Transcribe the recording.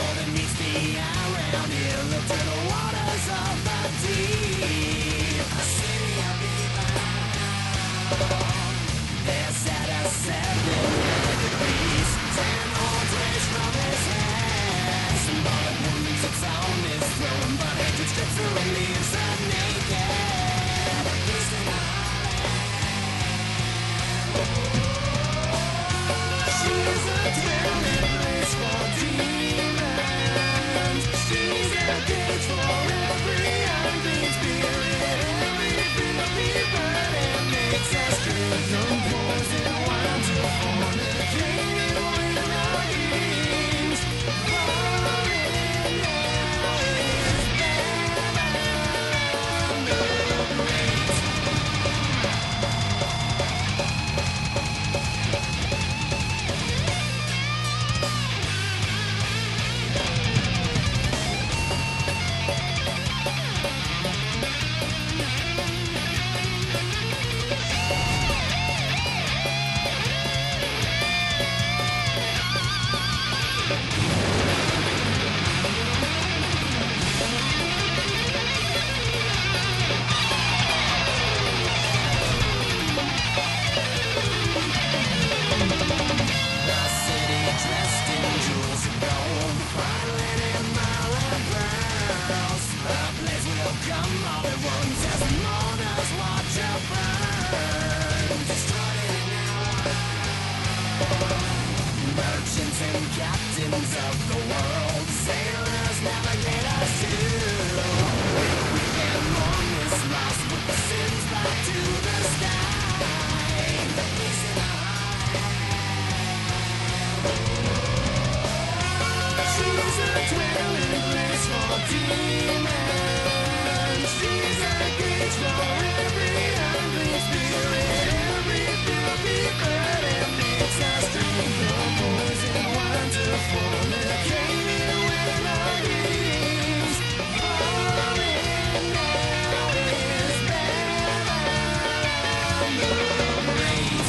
more than meets the eye around here. Look to the waters of the deep. A city of people. They're set as 7 degrees. 10 old rays from his head. Symbolic wounds it's on his throne, but hatred strips through and leaves her naked. He's in a she's a dwelling place for demons. She's a cage for every unclean spirit. Every filthy burden makes us drink poison wine to fornicate with our kings. Falling now is Babylon the Great. Dressed in jewels of gold, filing in marlin pearls. The blaze will come all at once as the mourners watch her burn. Destroyed in an hour. Merchants and captains of the world, sailors, navigators too. We can mourn this loss, put the sins back to the sky. Peace in our she's a dwelling place for demons. She's a cage for every unclean spirit. Every filthy burden makes us drink the poison wine to fornicate with our kings. Falling now is Babylon the Great.